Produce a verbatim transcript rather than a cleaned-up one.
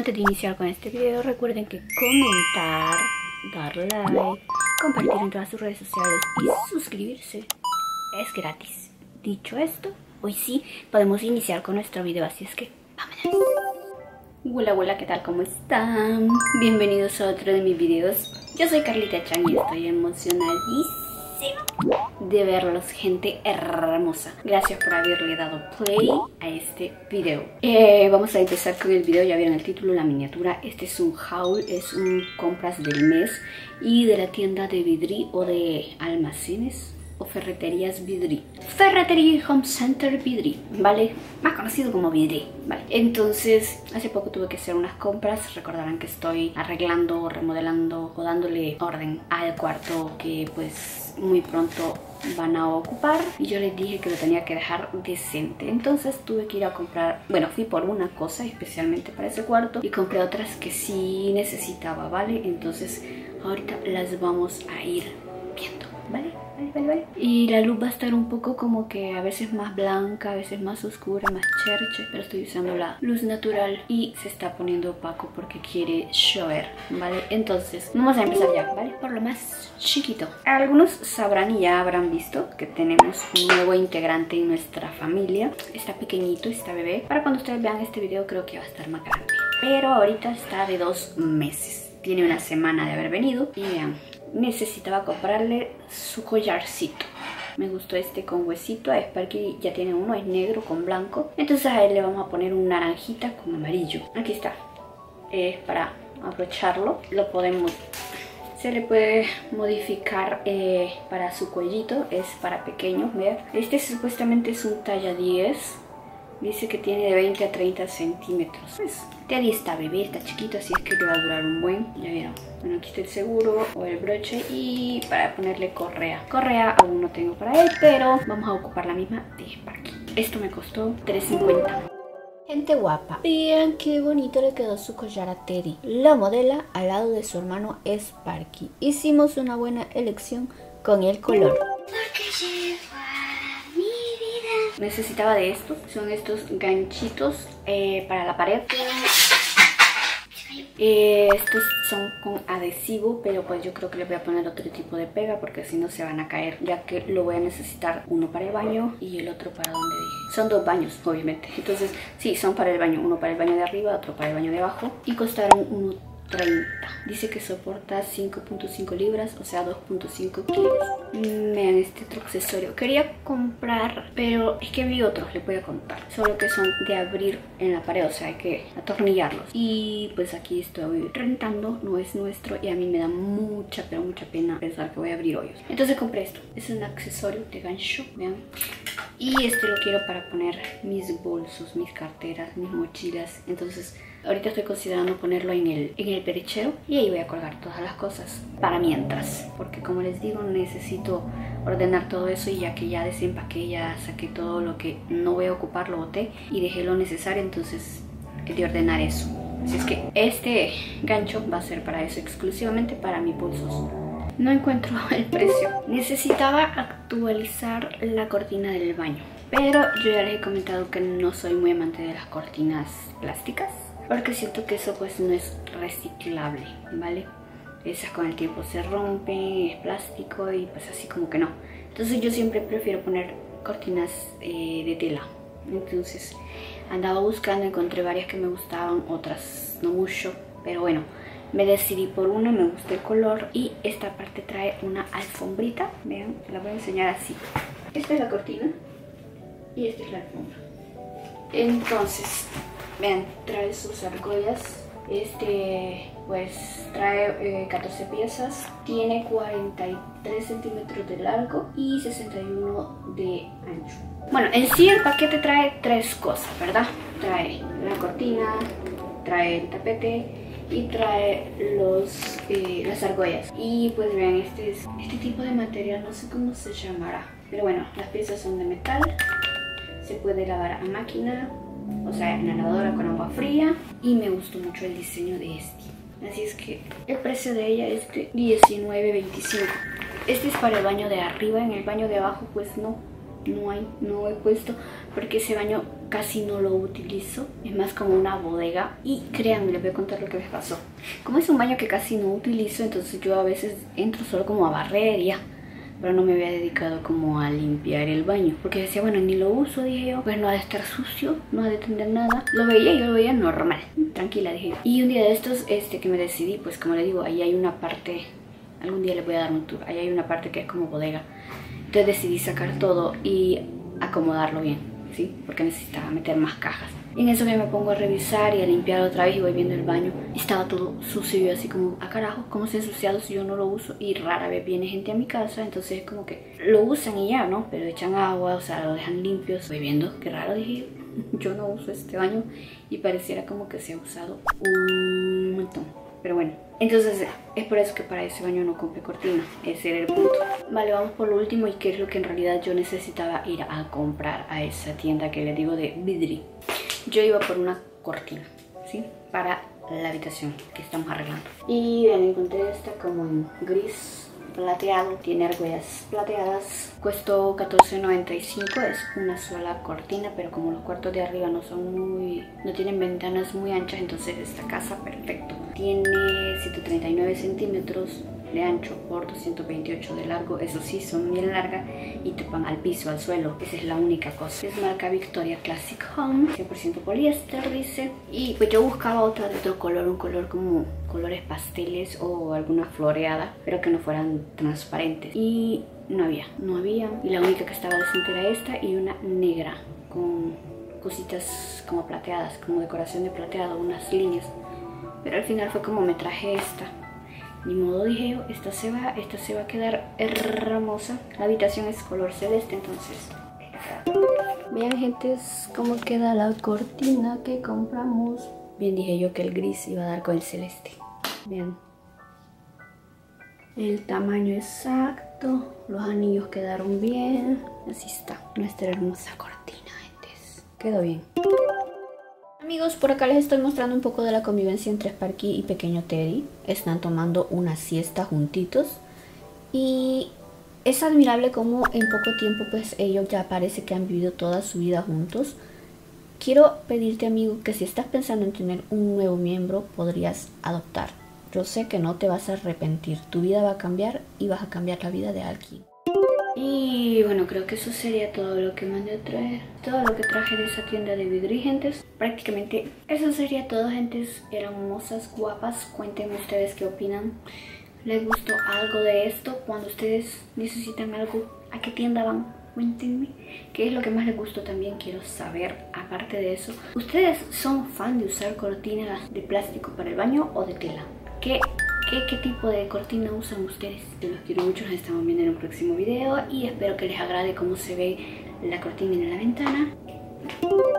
Antes de iniciar con este video, recuerden que comentar, dar like, compartir en todas sus redes sociales y suscribirse es gratis. Dicho esto, hoy sí podemos iniciar con nuestro video, así es que vámonos. Hola, hola, ¿qué tal? ¿Cómo están? Bienvenidos a otro de mis videos. Yo soy Carlita Chan y estoy emocionadísima de verlos, gente hermosa. Gracias por haberle dado play a este video. Eh, vamos a empezar con el video. Ya vieron el título, la miniatura. Este es un haul, es un compras del mes y de la tienda de Vidri o de almacenes o ferreterías Vidri. Ferretería Home Center Vidri, ¿vale? Más conocido como Vidri, ¿vale? Entonces, hace poco tuve que hacer unas compras. Recordarán que estoy arreglando, remodelando o dándole orden al cuarto que pues muy pronto van a ocupar. Y yo les dije que lo tenía que dejar decente. Entonces tuve que ir a comprar, bueno, fui por una cosa especialmente para ese cuarto y compré otras que sí necesitaba, ¿vale? Entonces ahorita las vamos a ir viendo, ¿vale? Vale, vale, vale. Y la luz va a estar un poco como que a veces más blanca, a veces más oscura, más cherche, pero estoy usando la luz natural y se está poniendo opaco porque quiere llover, ¿vale? Entonces vamos a empezar ya, ¿vale? Por lo más chiquito. Algunos sabrán y ya habrán visto que tenemos un nuevo integrante en nuestra familia. Está pequeñito, está bebé. Para cuando ustedes vean este video creo que va a estar más grande, pero ahorita está de dos meses. Tiene una semana de haber venido y vean, necesitaba comprarle su collarcito. Me gustó este con huesito. A Sparky ya tiene uno, es negro con blanco. Entonces a él le vamos a poner un naranjita con amarillo. Aquí está. Es para abrocharlo. Lo podemos... Se le puede modificar eh, para su cuellito. Es para pequeños, vean. Este supuestamente es un talla diez. Dice que tiene de veinte a treinta centímetros. Pues Teddy está bebé, está chiquito, así es que le va a durar un buen. Ya vieron. Bueno, aquí está el seguro o el broche y para ponerle correa. Correa aún no tengo para él, pero vamos a ocupar la misma de Sparky. Esto me costó tres cincuenta. Gente guapa, vean qué bonito le quedó su collar a Teddy. La modela al lado de su hermano Sparky. Hicimos una buena elección con el color. Necesitaba de estos, son estos ganchitos eh, para la pared. Eh, estos son con adhesivo, pero pues yo creo que le voy a poner otro tipo de pega porque si no se van a caer, ya que lo voy a necesitar uno para el baño y el otro para donde dije. Son dos baños, obviamente. Entonces, sí, son para el baño. Uno para el baño de arriba, otro para el baño de abajo. Y costaron uno treinta. Dice que soporta cinco punto cinco libras, o sea dos punto cinco kilos. Vean este otro accesorio. Quería comprar, pero es que vi otros, les voy a contar. Solo que son de abrir en la pared, o sea hay que atornillarlos. Y pues aquí estoy rentando, no es nuestro y a mí me da mucha, pero mucha pena pensar que voy a abrir hoyos. Entonces compré esto. Es un accesorio de gancho, vean. Y este lo quiero para poner mis bolsos, mis carteras, mis mochilas. Entonces ahorita estoy considerando ponerlo en el, en el perchero y ahí voy a colgar todas las cosas para mientras. Porque como les digo, necesito ordenar todo eso y ya que ya desempaqué, ya saqué todo lo que no voy a ocupar, lo boté y dejé lo necesario, entonces he de ordenar eso. Así es que este gancho va a ser para eso, exclusivamente para mis bolsos. No encuentro el precio. Necesitaba actualizar la cortina del baño, pero yo ya les he comentado que no soy muy amante de las cortinas plásticas porque siento que eso pues no es reciclable, ¿vale? Esas con el tiempo se rompen, es plástico y pues así como que no. Entonces yo siempre prefiero poner cortinas eh, de tela. Entonces andaba buscando, encontré varias que me gustaban, otras no mucho, pero bueno, me decidí por una, me gusta el color y esta parte trae una alfombrita. Vean, la voy a enseñar así. Esta es la cortina y esta es la alfombra. Entonces, vean, trae sus argollas. Este pues trae eh, catorce piezas, tiene cuarenta y tres centímetros de largo y sesenta y uno de ancho. Bueno, en sí el paquete trae tres cosas, ¿verdad? Trae la cortina, trae el tapete y trae los, eh, las argollas. Y pues vean, este, es, este tipo de material no sé cómo se llamará, pero bueno, las piezas son de metal, se puede lavar a máquina, o sea en la lavadora con agua fría, y me gustó mucho el diseño de este. Así es que el precio de ella es de diecinueve veinticinco. Este es para el baño de arriba, en el baño de abajo pues no, no hay, no he puesto, porque ese baño casi no lo utilizo, es más como una bodega. Y créanme, les voy a contar lo que me pasó. Como es un baño que casi no utilizo, entonces yo a veces entro solo como a barrer y ya, pero no me había dedicado como a limpiar el baño, porque decía, bueno, ni lo uso, dije yo, pues no ha de estar sucio, no ha de tener nada. Lo veía, yo lo veía normal, tranquila, dije yo. Y un día de estos, este, que me decidí, pues como les digo, ahí hay una parte, algún día les voy a dar un tour, ahí hay una parte que es como bodega. Entonces decidí sacar todo y acomodarlo bien, ¿sí? Porque necesitaba meter más cajas. Y en eso que me pongo a revisar y a limpiar otra vez y voy viendo el baño, estaba todo sucio y así como, a carajo, ¿cómo se ha ensuciado si yo no lo uso? Y rara vez viene gente a mi casa, entonces es como que lo usan y ya, ¿no? Pero echan agua, o sea, lo dejan limpio. Voy viendo, qué raro, dije yo, yo no uso este baño y pareciera como que se ha usado un montón. Pero bueno, entonces es por eso que para ese baño no compré cortina, ese era el punto. Vale, vamos por lo último y qué es lo que en realidad yo necesitaba ir a comprar a esa tienda que les digo de Vidri. Yo iba por una cortina, ¿sí? Para la habitación que estamos arreglando. Y bien, encontré esta como en gris plateado, tiene argollas plateadas, costó catorce noventa y cinco, es una sola cortina, pero como los cuartos de arriba no son muy, no tienen ventanas muy anchas, entonces esta casa perfecto. Tiene ciento treinta y nueve centímetros de ancho por doscientos veintiocho de largo, eso sí, son bien largas y topan al piso, al suelo, esa es la única cosa. Es marca Victoria Classic Home, cien por ciento poliéster dice, y pues yo buscaba otra de otro color, un color como colores pasteles o alguna floreada, pero que no fueran transparentes, y no había, no había, y la única que estaba decente era esta y una negra con cositas como plateadas, como decoración de plateado, unas líneas, pero al final fue como me traje esta. Ni modo, dije yo, esta se va, esta se va a quedar hermosa. La habitación es color celeste, entonces. Vean, gente, cómo queda la cortina que compramos. Bien, dije yo que el gris iba a dar con el celeste. Vean. El tamaño exacto, los anillos quedaron bien. Así está nuestra hermosa cortina, gente. Quedó bien. Amigos, por acá les estoy mostrando un poco de la convivencia entre Sparky y pequeño Teddy. Están tomando una siesta juntitos y es admirable cómo en poco tiempo pues ellos ya parece que han vivido toda su vida juntos. Quiero pedirte, amigo, que si estás pensando en tener un nuevo miembro, podrías adoptar. Yo sé que no te vas a arrepentir, tu vida va a cambiar y vas a cambiar la vida de alguien. Y bueno, creo que eso sería todo lo que mandé a traer, todo lo que traje de esa tienda de Vidri, gentes. Prácticamente eso sería todo, gentes hermosas, guapas. Cuéntenme ustedes qué opinan. ¿Les gustó algo de esto? Cuando ustedes necesitan algo, ¿a qué tienda van? Cuéntenme qué es lo que más les gustó, también quiero saber. Aparte de eso, ¿ustedes son fan de usar cortinas de plástico para el baño o de tela? ¿Qué ¿Qué, ¿Qué tipo de cortina usan ustedes? Yo los quiero mucho, nos estamos viendo en un próximo video y espero que les agrade cómo se ve la cortina en la ventana.